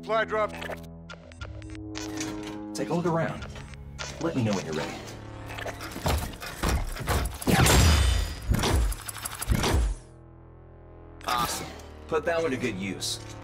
Supply drop. Take a look around. Let me know when you're ready. Awesome. Put that one to good use.